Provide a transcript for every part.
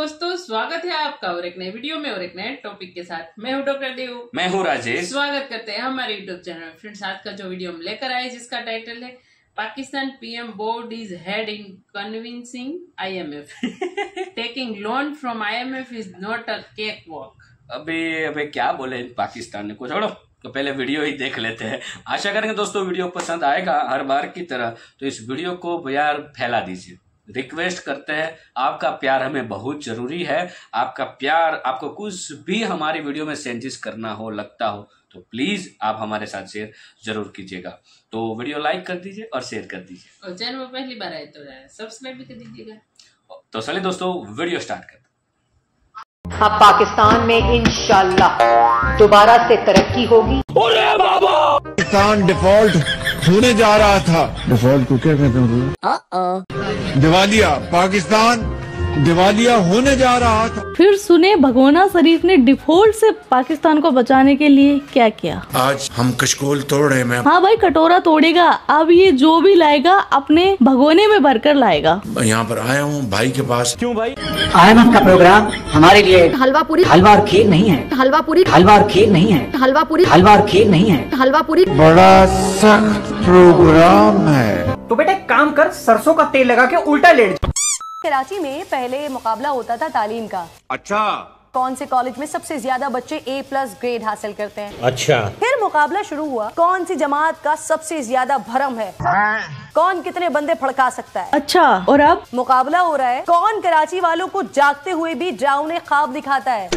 दोस्तों, स्वागत है आपका और एक नए वीडियो में और एक नए टॉपिक के साथ। मैं हूं डॉक्टर देव, मैं हूं राजेश। स्वागत करते हैं हमारे यूट्यूब चैनल। फ्रेंड्स, आज का जो वीडियो हम लेकर आए जिसका टाइटल है Pakistan PM board is head in convincing IMF taking loan from IMF is not a cake walk. अबे क्या बोले पाकिस्तान को छोड़ो, तो पहले वीडियो ही देख लेते हैं। आशा करेंगे दोस्तों वीडियो पसंद आएगा हर बार की तरह, तो इस वीडियो को यार फैला दीजिए। रिक्वेस्ट करते हैं, आपका प्यार हमें बहुत जरूरी है। आपका प्यार, आपको कुछ भी हमारी वीडियो में चेंजेस करना हो, लगता हो, तो प्लीज आप हमारे साथ शेयर जरूर कीजिएगा। तो वीडियो लाइक कर दीजिए और शेयर कर दीजिए, और चैनल में पहली बार आए तो सब्सक्राइब भी कर दीजिएगा। तो चलिए दोस्तों वीडियो स्टार्ट करते हैं। अब पाकिस्तान में इंशाल्लाह दोबारा से तरक्की होगी। अरे बाबा, पाकिस्तान डिफॉल्ट होने जा रहा था। डिफॉल्ट को क्या कहते हैं? दिवालिया। पाकिस्तान दिवालिया होने जा रहा था। फिर सुने भगोना शरीफ ने डिफॉल्ट से पाकिस्तान को बचाने के लिए क्या किया। आज हम कशकोल तोड़ रहे हैं। हाँ भाई, कटोरा तोड़ेगा। अब ये जो भी लाएगा अपने भगोने में भरकर लाएगा। यहाँ पर आया हूँ भाई के पास। क्यों भाई? IMF का प्रोग्राम हमारे लिए हलवा पूरी, हलवा और खीर नहीं है। हलवा पूरी, हलवा और खीर नहीं है। हलवा पूरी, हलवा और खीर नहीं है। हलवा पूरी बड़ा सख्त प्रोग्राम है। तो बेटा एक काम कर, सरसों का तेल लगा के उल्टा लेट। कराची में पहले मुकाबला होता था तालीम का। अच्छा। कौन से कॉलेज में सबसे ज्यादा बच्चे A+ ग्रेड हासिल करते हैं। अच्छा। फिर मुकाबला शुरू हुआ, कौन सी जमात का सबसे ज्यादा भरम है, कौन कितने बंदे फड़का सकता है। अच्छा, और अब मुकाबला हो रहा है कौन कराची वालों को जागते हुए भी डरावने ख्वाब दिखाता है,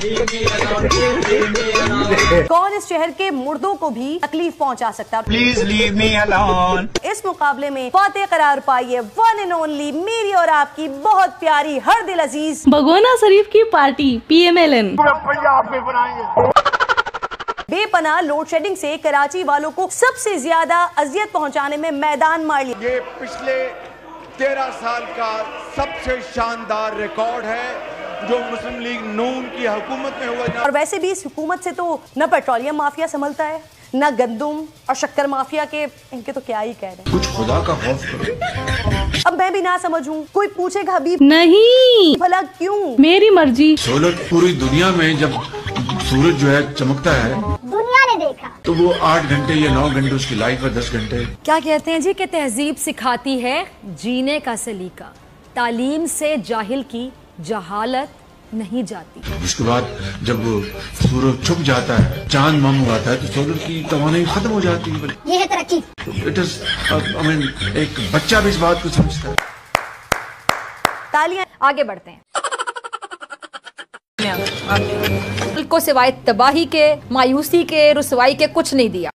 कौन इस शहर के मुर्दों को भी तकलीफ पहुंचा सकता है। Please leave me alone. इस मुकाबले में फातेह करार पाई है वन एंड ओनली मेरी और आपकी बहुत प्यारी हर दिल अजीज भगोना शरीफ की पार्टी PMLN। बेपनाह लोड शेडिंग से कराची वालों को सबसे ज्यादा अजियत पहुंचाने में मैदान मार लिया। ये पिछले 13 साल का सबसे शानदार रिकॉर्ड है जो मुस्लिम लीग नून की हुकूमत में हुआ। और वैसे भी इस हुकूमत से तो न पेट्रोलियम माफिया संभलता है, न गंदुम और शक्कर माफिया के, इनके तो क्या ही कह रहे हैं। कुछ खुदा का खौफ करो। अब मैं भी ना समझूं, कोई पूछेगा भी नहीं, भला क्यों? मेरी मर्जी। सोलर पूरी दुनिया में जब सूरज जो है चमकता है, दुनिया ने देखा, तो वो 8 घंटे या 9 घंटे उसकी लाइफ है, 10 घंटे। क्या कहते हैं जी कि तहजीब सिखाती है जीने का सलीका, तालीम से जाहिल की जहालत नहीं जाती। उसके बाद जब सूरज छुप जाता है, चांद मामू आता है, तो सोलर की तवानाई खत्म हो जाती है। ये है तरक्की। इट इज आई मीन एक बच्चा भी इस बात को समझता है। तालियां। आगे बढ़ते हैं। को सिवाय तबाही के, मायूसी के, रुसवाई के कुछ नहीं दिया।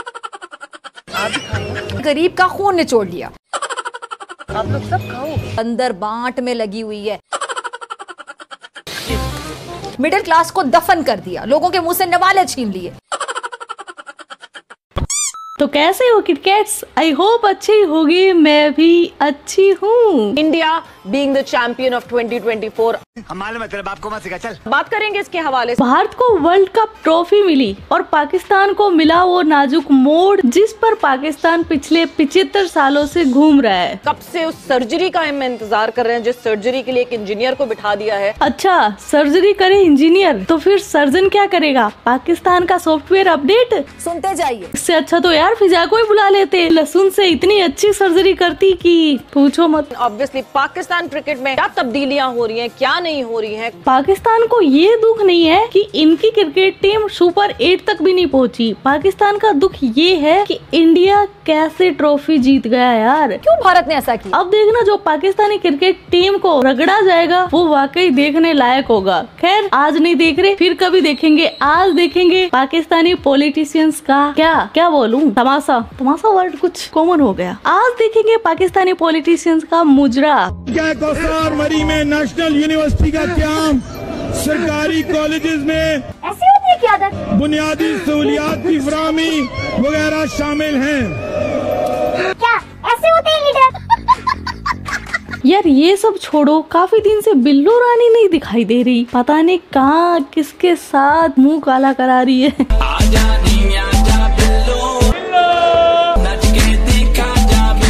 गरीब का खून निचोड़ लिया। आप लोग सब खाओ। अंदर बांट में लगी हुई है। मिडिल क्लास को दफन कर दिया, लोगों के मुंह से नवाले छीन लिए। तो कैसे हो किटकैट्स? आई होप अच्छी होगी, मैं भी अच्छी हूँ। India being the champion of 2024। हमारे मतलब आपको मत सिखा, चल बात करेंगे इसके हवाले से। भारत को वर्ल्ड कप ट्रॉफी मिली और पाकिस्तान को मिला वो नाजुक मोड़ जिस पर पाकिस्तान पिछले 75 सालों से घूम रहा है। कब से उस सर्जरी का हम इंतजार कर रहे हैं जिस सर्जरी के लिए एक इंजीनियर को बिठा दिया है। अच्छा, सर्जरी करे इंजीनियर, तो फिर सर्जन क्या करेगा? पाकिस्तान का सॉफ्टवेयर अपडेट। सुनते जाइए। इससे अच्छा तो यार फिजा को ही बुला लेते, लहसुन से इतनी अच्छी सर्जरी करती कि पूछो मत। ऑब्वियसली पाकिस्तान क्रिकेट में क्या तब्दीलियां हो रही हैं, क्या नहीं हो रही हैं। पाकिस्तान को ये दुख नहीं है कि इनकी क्रिकेट टीम सुपर 8 तक भी नहीं पहुंची। पाकिस्तान का दुख ये है कि इंडिया कैसे ट्रॉफी जीत गया यार। क्यों भारत ने ऐसा किया? अब देखना, जो पाकिस्तानी क्रिकेट टीम को रगड़ा जाएगा वो वाकई देखने लायक होगा। खैर, आज नहीं देख रहे, फिर कभी देखेंगे। आज देखेंगे पाकिस्तानी पॉलिटिशियंस का क्या बोलूं, तमाशा वर्ड कुछ कॉमन हो गया। आज देखेंगे पाकिस्तानी पॉलिटिशियंस का मुजरा। क्या कौसार मरी में नेशनल यूनिवर्सिटी का क्याम सरकारी कॉलेजेस में ऐसी होती है क्या आदत? बुनियादी सहूलियात की फराहमी वगैरह शामिल हैं। क्या ऐसे होते हैं लीडर? यार ये सब छोड़ो, काफी दिन से बिल्लू रानी नहीं दिखाई दे रही। पता नहीं कहाँ किसके साथ मुंह काला करा रही है।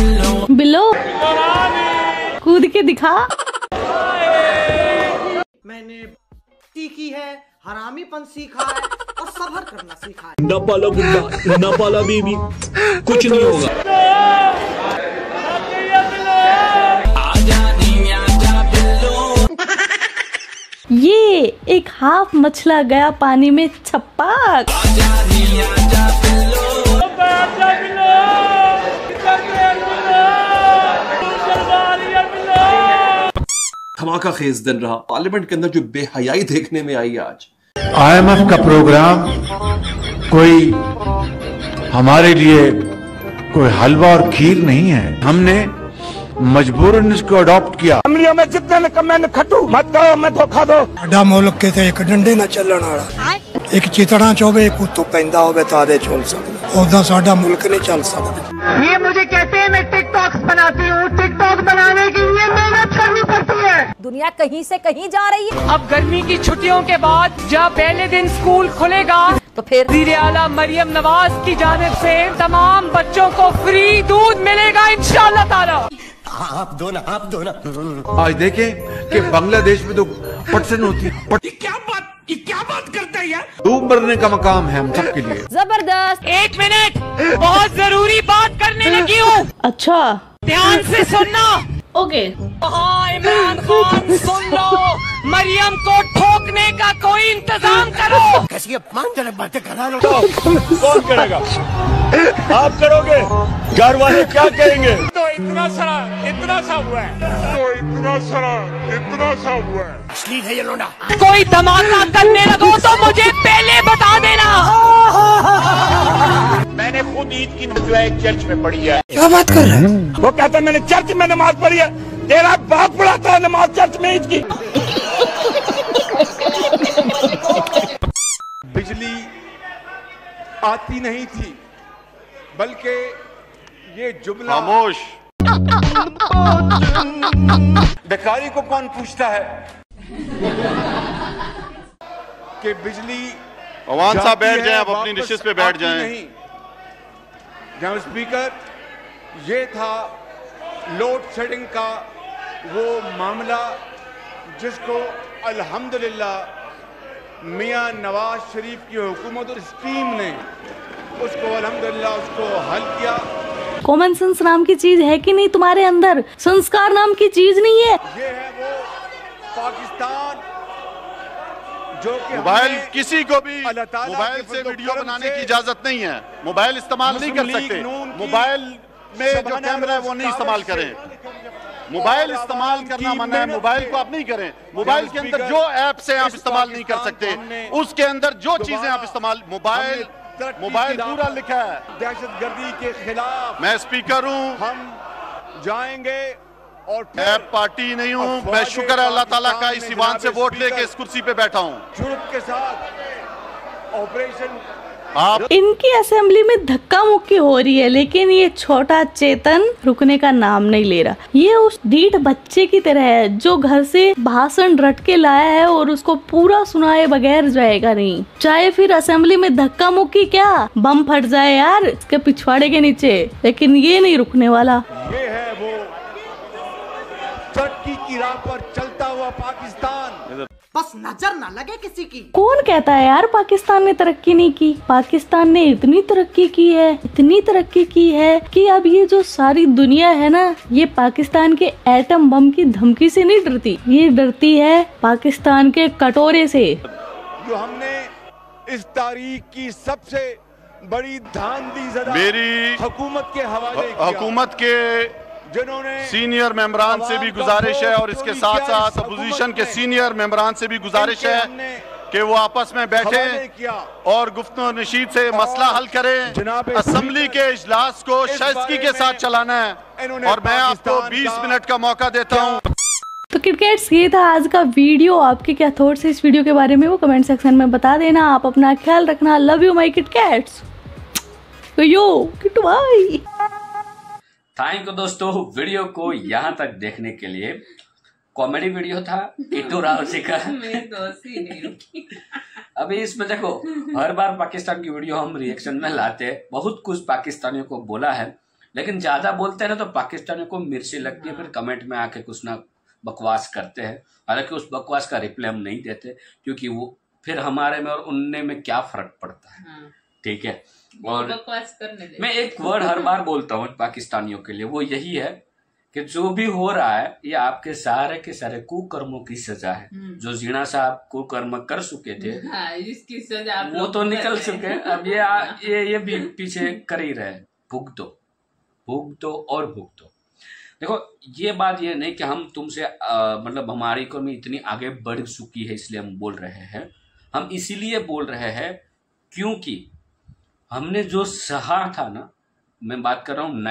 बिल्लो कूद के दिखा। हरामीपन सीखा है और सबर करना सीखा है। न पाला कुत्ता न पाला बीबी, कुछ नहीं होगा। ये एक हाफ मछला गया पानी में छपाक। धमाका खेज दिन रहा पार्लियामेंट के अंदर जो बेहयाई देखने में आई आज। IMF का प्रोग्राम कोई हमारे लिए कोई हलवा और खीर नहीं है, हमने मजबूरन इसको अडॉप्ट किया। में जितने में कम में खटू मत करो, मैं धोखा दो। साडा मुल्क किते एक डंडे ना चलण वाला, एक चितड़ा चोवे एक उत्तो पैंदा होवे तादे चल सकदा, ओदा साडा मुल्क नहीं चल सकदा। ये मुझे कहते हैं मैं टिकटॉक बनाती हूँ, टिकटॉक बनाने के लिए मेहनत करनी पड़ती है। दुनिया कहीं से कहीं जा रही है। अब गर्मी की छुट्टियों के बाद जब पहले दिन स्कूल खुलेगा तो फिर वज़ीर आला मरियम नवाज की जानिब से तमाम बच्चों को फ्री दूध मिलेगा इंशाअल्लाह ताला। आप दो ना। आज देखें कि बांग्लादेश में तो पटसन होती है। ये क्या बात करता है यार? डूब मरने का मकाम है हम सबके लिए। जबरदस्त। 1 मिनट, बहुत जरूरी बात करने लगी हूँ, अच्छा ध्यान से सुनना। ओके। हाँ इमरान खान सुन लो, मरियम को ठोकने का कोई इंतजाम करो। कैसी अपमानजनक बातें करा लो। कौन करेगा? आप करोगे? घर वाले क्या कहेंगे? तो इतना सा हुआ है। असली है ये लोना। कोई धमाका करने लगो तो मुझे पहले बता देना। मैंने खुद ईद की दुआ एक चर्च में पढ़ी है। क्या बात कर रहे हैं? वो कहता है मैंने चर्च में नमाज पढ़ी है। तेरा बाप पढ़ाता है नमाज चर्च में ईद की। बिजली आती नहीं थी, बल्कि ये जुमला खामोश। बेकारी को कौन पूछता है कि बिजली? अवान साहब बैठ जाएं, आप अपनी डिशेस पे बैठ जाएं। जनाब स्पीकर, ये था लोड शेडिंग का वो मामला जिसको अल्हम्दुलिल्लाह मियां नवाज शरीफ की हुकूमत और इस टीम ने उसको अल्हम्दुलिल्लाह उसको हल किया। कॉमन सेंस नाम की चीज है कि नहीं तुम्हारे अंदर? संस्कार नाम की चीज नहीं है। ये है वो पाकिस्तान जो कि मोबाइल किसी को भी मोबाइल से वीडियो बनाने की इजाजत नहीं है। मोबाइल इस्तेमाल नहीं कर सकते। मोबाइल में जो कैमरा है वो नहीं इस्तेमाल करें। मोबाइल इस्तेमाल करना मना है, मोबाइल को आप नहीं करें। मोबाइल के अंदर जो ऐप्स हैं आप इस्तेमाल नहीं कर सकते, उसके अंदर जो चीजें आप इस्तेमाल, मोबाइल पूरा लिखा है। दहशतगर्दी के खिलाफ मैं स्पीकर हूँ, हम जाएंगे और ऐप पार्टी नहीं हूँ। मैं शुक्र है अल्लाह ताला का इस ईवान से वोट लेके इस कुर्सी पे बैठा हूँ। जुर्म के साथ ऑपरेशन आप इनकी असेंबली में धक्का मुक्की हो रही है, लेकिन ये छोटा चेतन रुकने का नाम नहीं ले रहा। ये उस ढीठ बच्चे की तरह है जो घर से भाषण रट के लाया है और उसको पूरा सुनाए बगैर जाएगा नहीं। चाहे फिर असेंबली में धक्का मुक्की क्या बम फट जाए यार इसके पिछवाड़े के नीचे, लेकिन ये नहीं रुकने वाला। ये है वो तरक्की की राह पर चलता हुआ पाकिस्तान। बस नजर ना लगे किसी की। कौन कहता है यार पाकिस्तान ने तरक्की नहीं की? पाकिस्तान ने इतनी तरक्की की है, इतनी तरक्की की है कि अब ये जो सारी दुनिया है ना, ये पाकिस्तान के एटम बम की धमकी से नहीं डरती, ये डरती है पाकिस्तान के कटोरे से। जो हमने इस तारीख की सबसे बड़ी धांधलीज़दा मेरी हुकूमत के हवाले हुकूमत के जिन्होंने सीनियर मेंबरान से भी गुजारिश है और इसके साथ साथ अपोजिशन के सीनियर मेंबरान से भी गुजारिश है कि वो आपस में बैठे और गुफ्तगू नशीद से मसला हल करें। असेंबली के इजलास को शाइस्तगी के साथ चलाना है और मैं आपको 20 मिनट का मौका देता हूँ। तो क्रिकेट्स, ये था आज का वीडियो। आपके क्या थॉट्स है इस वीडियो के बारे में वो कमेंट सेक्शन में बता देना। आप अपना ख्याल रखना। Love you my KitKats. Yo Kittu भाई। थैंक यू दोस्तों वीडियो को यहाँ तक देखने के लिए। कॉमेडी वीडियो था किट्टू राव जी का। अभी इसमें देखो हर बार पाकिस्तान की वीडियो हम रिएक्शन में लाते हैं। बहुत कुछ पाकिस्तानियों को बोला है, लेकिन ज्यादा बोलते हैं ना तो पाकिस्तानियों को मिर्ची लगती है, फिर कमेंट में आके कुछ ना बकवास करते हैं। हालांकि उस बकवास का रिप्लाई हम नहीं देते क्योंकि वो फिर हमारे में और उनने में क्या फर्क पड़ता है। हाँ। ठीक है, और बकवास करने दे। मैं एक वर्ड हर बार बोलता हूँ पाकिस्तानियों के लिए, वो यही है कि जो भी हो रहा है ये आपके सारे के सारे कुकर्मों की सजा है। जो जीना साहब कुकर्म कर चुके थे, हाँ, इसकी सजा आप वो लोग तो निकल भुगत रहे चुके हैं। अब ये भी पीछे कर ही रहे। भुगतो और भुगतो। देखो ये बात ये नहीं कि हम तुमसे मतलब हमारी इकोनॉमी इतनी आगे बढ़ चुकी है इसलिए हम बोल रहे हैं। हम इसीलिए बोल रहे हैं क्योंकि हमने जो सहा था ना, मैं बात कर रहा हूँ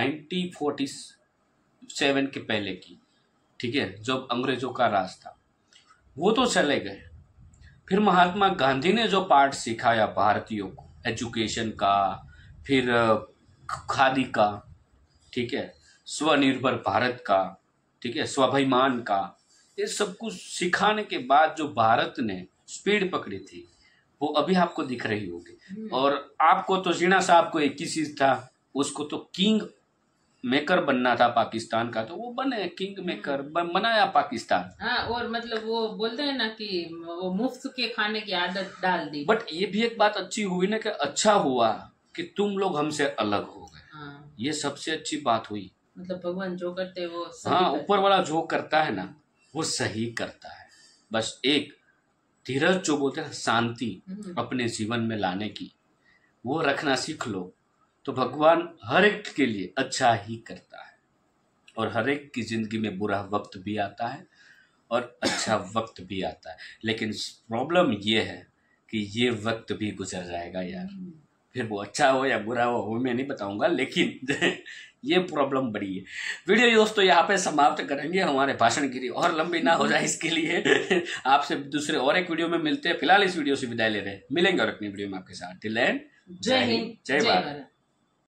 1947 के पहले की, ठीक है, जब अंग्रेजों का राज था, वो तो चले गए। फिर महात्मा गांधी ने जो पाठ सिखाया भारतीयों को, एजुकेशन का, फिर खादी का, ठीक है, स्वनिर्भर भारत का, ठीक है, स्वाभिमान का, ये सब कुछ सिखाने के बाद जो भारत ने स्पीड पकड़ी थी वो अभी आपको दिख रही होगी। और आपको तो जीना साहब को एक ही चीज था, उसको तो किंग मेकर बनना था पाकिस्तान का, तो वो बने किंग मेकर, बनाया पाकिस्तान। हाँ, और मतलब वो बोलते हैं ना कि वो मुफ्त के खाने की आदत डाल दी। बट ये भी एक बात अच्छी हुई ना कि अच्छा हुआ कि तुम लोग हमसे अलग हो गए। हाँ। ये सबसे अच्छी बात हुई। मतलब भगवान जो करते हैं वो सही हाँ, करते ऊपर वाला जो करता है ना वो सही करता है। बस एक धीरज जो बोलते हैं शांति अपने जीवन में लाने की, वो रखना सीख लो तो भगवान हर एक के लिए अच्छा ही करता है। और हर एक की जिंदगी में बुरा वक्त भी आता है और अच्छा वक्त भी आता है, लेकिन प्रॉब्लम ये है कि ये वक्त भी गुजर जाएगा यार। फिर वो अच्छा हो या बुरा हो वो मैं नहीं बताऊंगा, लेकिन ये प्रॉब्लम बड़ी है। वीडियो दोस्तों यहाँ पे समाप्त करेंगे, हमारे भाषणगिरी और लंबी ना हो जाए इसके लिए आपसे दूसरे और एक वीडियो में मिलते हैं। फिलहाल इस वीडियो से विदाई ले रहे हैं, मिलेंगे और अपनी वीडियो में आपके साथ। टिल देन, जय हिंद, जय भारत।